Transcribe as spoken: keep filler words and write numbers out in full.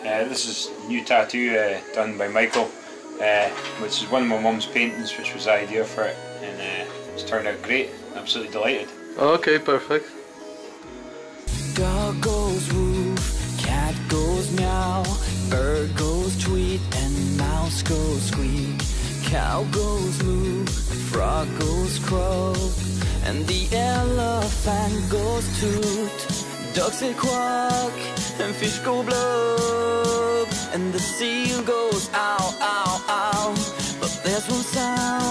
Uh, this is a new tattoo uh, done by Michael, uh, which is one of my mum's paintings, which was the idea for it, and uh, it's turned out great. Absolutely delighted. Okay, perfect. Dog goes woof, cat goes meow, bird goes tweet, and mouse goes squeak. Cow goes moo, frog goes croak, and the elephant goes toot. Ducks say quack, and fish go blub, and the seal goes ow, ow, ow. But there's one sound